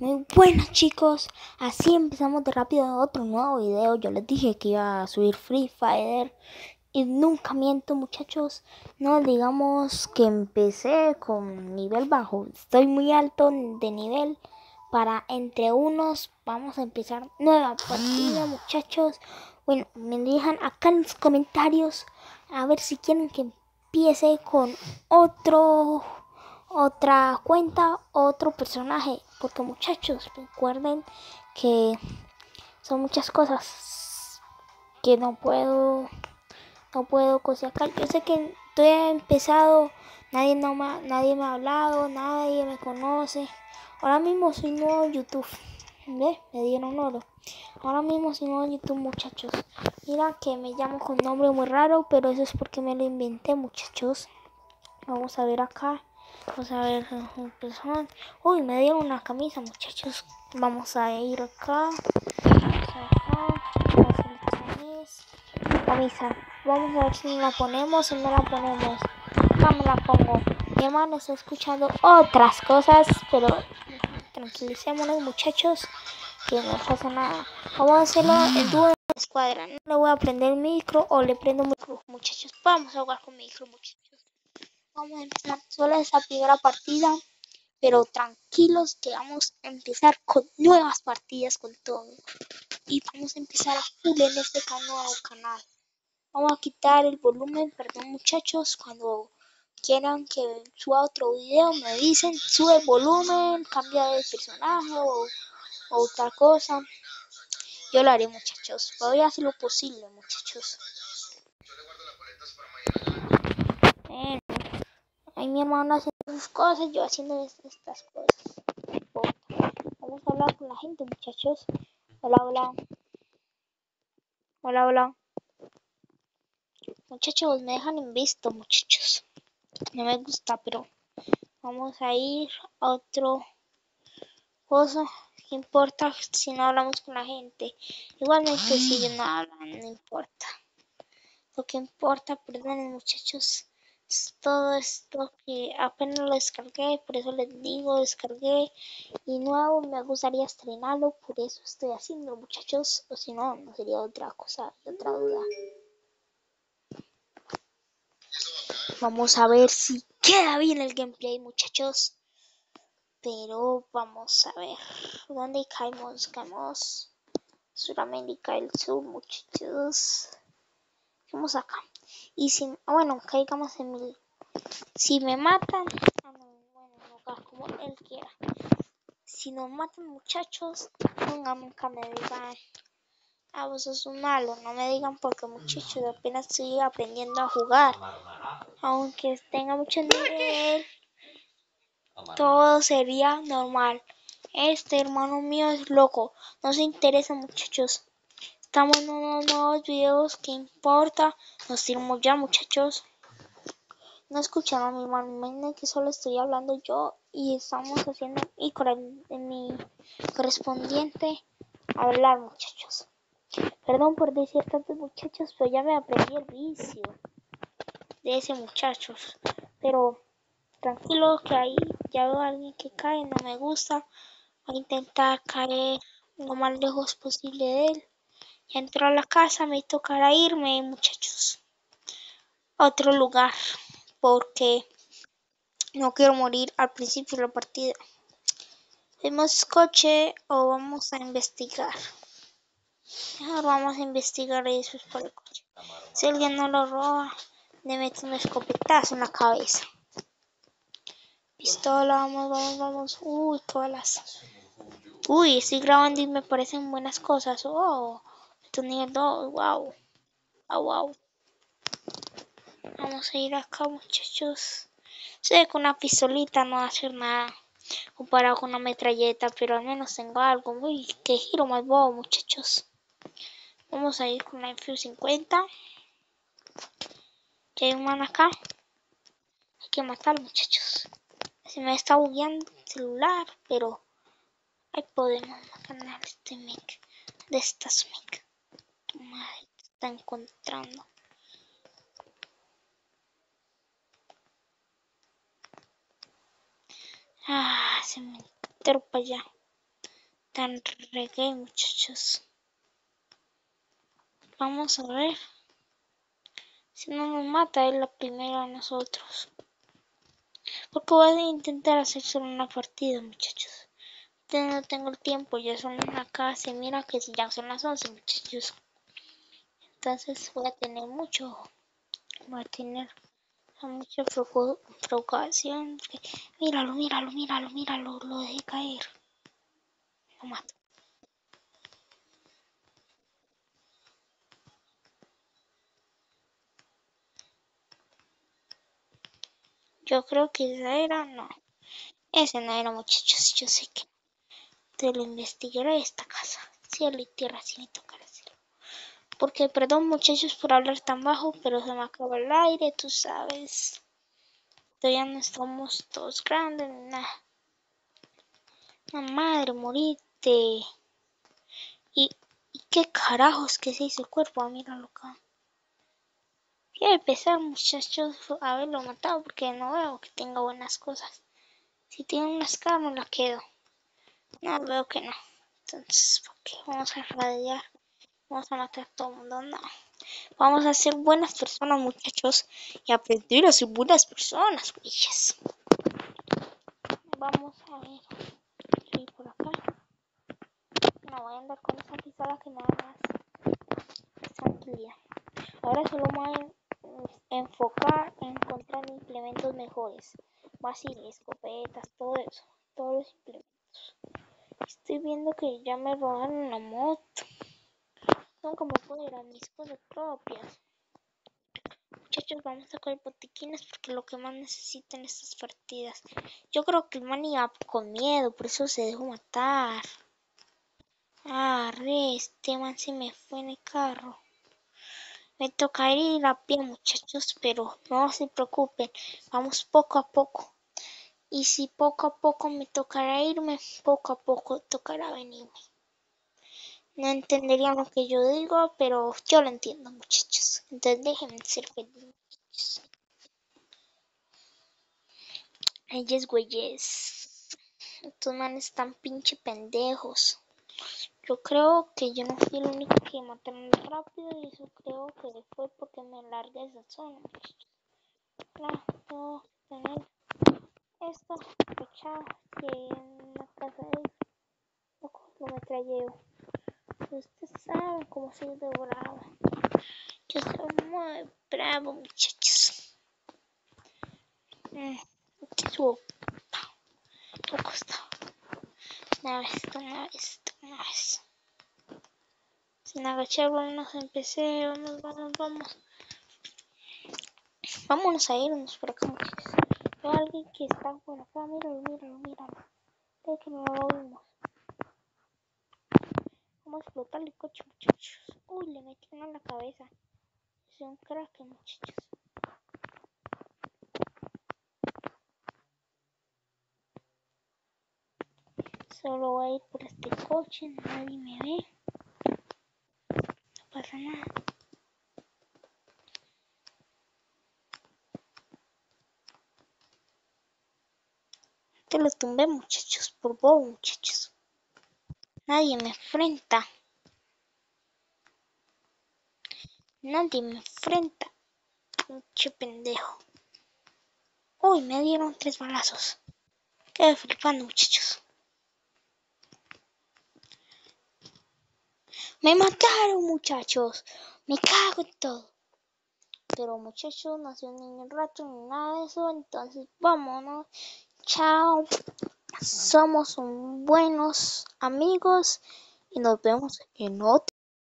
Muy buenas chicos, así empezamos de rápido otro nuevo video. Yo les dije que iba a subir Free Fire y nunca miento muchachos. No digamos que empecé con nivel bajo, estoy muy alto de nivel. Para entre unos vamos a empezar nueva partida muchachos. Bueno, me dejan acá en los comentarios a ver si quieren que empiece con otra cuenta, otro personaje, porque muchachos, recuerden que son muchas cosas que no puedo cosificar. Yo sé que estoy empezado, nadie me ha hablado, nadie me conoce. Ahora mismo soy nuevo en YouTube, ¿ves? Me dieron oro. Ahora mismo soy nuevo en YouTube, muchachos. Mira que me llamo con nombre muy raro, pero eso es porque me lo inventé, muchachos. Vamos a ver acá. Vamos a ver personas. Uy, me dieron una camisa, muchachos. Vamos a ir acá. Camisa. Vamos a ver si la ponemos o no la ponemos. No me la pongo. Mi hermano está escuchando otras cosas, pero tranquilicémonos, muchachos, que no pasa nada. Vamos a hacerlo en dúo de escuadra. No le voy a prender el micro o le prendo micro, muchachos. Vamos a jugar con micro, muchachos. Vamos a empezar solo esa primera partida, pero tranquilos que vamos a empezar con nuevas partidas con todo. Y vamos a empezar a full en este nuevo canal. Vamos a quitar el volumen, perdón muchachos, cuando quieran que suba otro video me dicen, sube el volumen, cambia de personaje o otra cosa. Yo lo haré muchachos, voy a hacer lo posible muchachos. Ay, mi hermano haciendo sus cosas, yo haciendo estas cosas. Vamos a hablar con la gente, muchachos. Hola, hola. Hola, hola. Muchachos, me dejan en visto, muchachos. No me gusta, pero vamos a ir a otro cosa. ¿Qué importa si no hablamos con la gente? Igualmente, si ellos no hablan, no importa. Lo que importa, perdonen, muchachos, es todo esto que apenas lo descargué, por eso les digo, descargué y nuevo, me gustaría estrenarlo, por eso estoy haciendo, muchachos, o si no, no sería otra cosa, otra duda. Vamos a ver si queda bien el gameplay, muchachos, pero vamos a ver, ¿dónde caemos? Caemos Suramérica del Sur, muchachos. Vamos acá. Y si, bueno, caigamos en mi. Si me matan, bueno, como él quiera. Si nos matan, muchachos, nunca me digan, vos sos un malo. No me digan porque, muchachos, apenas estoy aprendiendo a jugar. Aunque tenga mucho nivel, todo sería normal. Este hermano mío es loco. No se interesa, muchachos. Estamos en unos nuevos videos. ¿Qué importa? Nos tiramos ya, muchachos. No escucharon a mi hermano, imaginen que solo estoy hablando yo y estamos haciendo mi correspondiente hablar, muchachos. Perdón por decir tantos muchachos, pero ya me aprendí el vicio de ese muchachos. Pero tranquilo que ahí ya veo a alguien que cae, no me gusta. Voy a intentar caer lo más lejos posible de él. Ya entró a la casa, me tocará irme, muchachos, a otro lugar, porque no quiero morir al principio de la partida. ¿Vemos coche o vamos a investigar? Mejor vamos a investigar eso es por el coche. Si alguien no lo roba, le meto un escopetazo en la cabeza. Pistola, vamos. Uy, qué balas. Uy, estoy grabando y me parecen buenas cosas. Oh, esto es nivel 2, wow. Wow. Vamos a ir acá, muchachos. Sé que una pistolita no va a hacer nada comparado con una metralleta, pero al menos tengo algo. Uy, qué giro más bobo, muchachos. Vamos a ir con la F50. Que hay un man acá. Hay que matarlo, muchachos. Se me está bugueando el celular, pero ahí podemos ganar este mic. De estas mic. Madre, te está encontrando. Se me entró para allá. Tan reggae, muchachos. Vamos a ver. Si no nos mata, es la primera a nosotros. Porque voy a intentar hacer solo una partida, muchachos. No tengo el tiempo, ya son acá, se mira que ya son las 11, muchachos. Entonces voy a tener mucho, voy a tener mucha provocación. Míralo, lo dejé caer. Lo mato. Yo creo que esa era, no. Ese no era, muchachos, yo sé que te lo investigaré esta casa. Cielo y tierra, si me toca decirlo. Porque, perdón, muchachos, por hablar tan bajo, pero se me acaba el aire, tú sabes. Todavía no estamos todos grandes, nada. La madre, morite. ¿Y qué carajos que se hizo el cuerpo? Míralo acá. Quiero empezar, muchachos, a haberlo matado porque no veo que tenga buenas cosas. Si tiene unas caras, me la quedo. No, veo que no. Entonces, ¿por qué vamos a radiar? Vamos a matar a todo el mundo, no. Vamos a ser buenas personas, muchachos, y aprender a ser buenas personas, güeyes. Vamos a ver. Estoy por acá. No voy a andar con esa pistola que nada más es tranquilidad. Ahora solo me voy a enfocar en encontrar implementos mejores. Basiles, escopetas, todo eso. Todos los implementos. Estoy viendo que ya me robaron la moto. Son como fueran mis cosas propias. Muchachos, vamos a coger botiquines porque lo que más necesito en estas partidas. Yo creo que el man iba con miedo, por eso se dejó matar. Este man se me fue en el carro. Me toca ir a pie, muchachos, pero no se preocupen. Vamos poco a poco. Y si poco a poco me tocará irme, poco a poco tocará venirme. No entenderían lo que yo digo, pero yo lo entiendo, muchachos. Entonces déjenme ser felices, muchachos. Ellos, güeyes. Estos manes están pinche pendejos. Yo creo que yo no fui el único que mataron rápido y eso creo que fue porque me largué esa zona, muchachos. Claro, puedo tener esto fechado que en la casa de lo metralleo. Ustedes saben cómo soy de bravo. Yo soy muy bravo, muchachos. Aquí subo. Poco está. Una vez. Sin agachar, vámonos, empecé. Vamos. Vámonos a irnos por acá, muchachos. Veo a alguien que está por acá. Míralo. Creo que no lo vimos. Vamos a explotar el coche, muchachos. Uy, le metí uno en la cabeza. Es un crack, muchachos. Solo voy a ir por este coche, nadie me ve. No pasa nada. Te lo tumbé, muchachos, por bobo, muchachos. Nadie me enfrenta. Pinche pendejo. Uy, me dieron 3 balazos. Quedé flipando, muchachos. Me mataron, muchachos. Me cago en todo. Pero, muchachos, no soy un niño rato ni nada de eso. Entonces, vámonos. Chao. Somos buenos amigos y nos vemos en otro.